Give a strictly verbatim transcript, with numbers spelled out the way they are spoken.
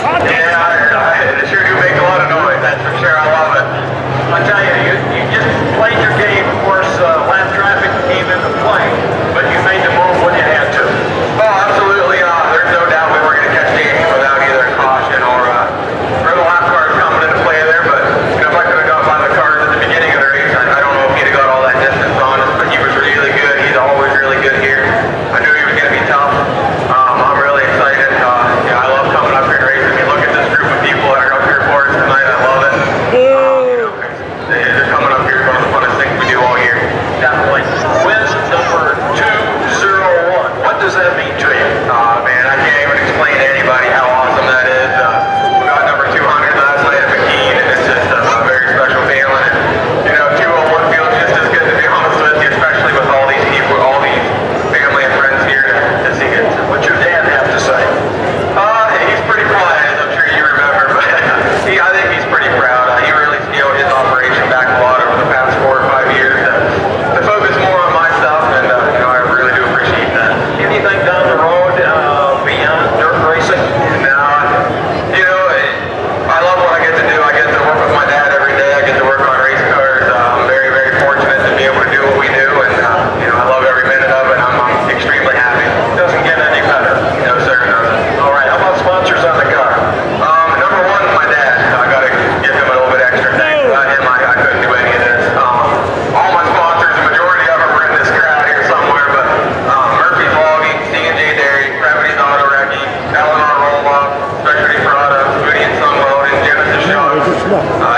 Yeah, I, I sure do make a lot of noise, that's for sure. I love it. I tell you, you, you just played your game. Of course, uh, lap traffic came into play, but you made the move when you had to. Oh, absolutely. Uh, there's no doubt we were going to catch Danny without either a caution or, uh, or the lap cars coming into play there. But you know, if I could have got by the cars at the beginning of the race, I, I don't know if he'd have got all that distance on us, but he was really good. He's always really good here. I knew he was going to be tough. Um, I'm really excited. Uh, yeah, I love coming up here and racing. You look at this group of people that are up here for us tonight. I love it. Um, you know, they're coming up here. It's one of the funnest things we do all year. Definitely. Win number two zero one. What does that mean to you? Uh, man, I can't even explain to anybody how awesome that is. Uh, we got number two hundred last night at McKean, and it's just a, a very special feeling. And, you know, two oh one feels just as good, to be honest with you, especially with all these people, all these family and friends here to, to see it. What's your dad have to say? Uh, he's pretty quiet, as I'm sure you remember, but he, I think he's pretty proud. Uh, he really scaled his operation back a lot over the past four or five years to, to focus more on my stuff, and uh, you know, I really do appreciate that. Anything down the road uh, beyond dirt racing? No, you know, I love what I get to do. I get to work with my dad every day. I get to work on race cars. Uh, I'm very, very fortunate to be able to do what we do, and uh, you know, I love every minute of it. I'm, I'm extremely happy. Doesn't get any better. No, sir, it doesn't. All right, how about sponsors on the car? Um, number one, my dad. I got to give him a little bit extra thanks. Without him, I, I couldn't do any of this. Um, all my sponsors, the majority of them are in this crowd here somewhere, but um, Murphy's Logging, C and J Dairy, Gravity's Auto Wrecking, L and R Roll Off, Specialty Products, Foodie and Sun Welding, Genesis Shop, uh,